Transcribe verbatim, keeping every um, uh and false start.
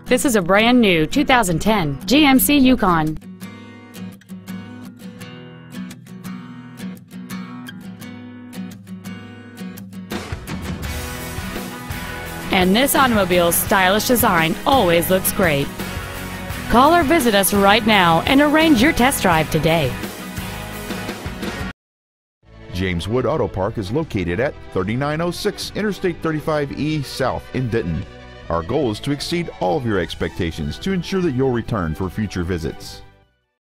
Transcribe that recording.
This is a brand new two thousand ten G M C Yukon. And this automobile's stylish design always looks great. Call or visit us right now and arrange your test drive today. James Wood Auto Park is located at thirty-nine oh six Interstate thirty-five E South in Denton. Our goal is to exceed all of your expectations to ensure that you'll return for future visits.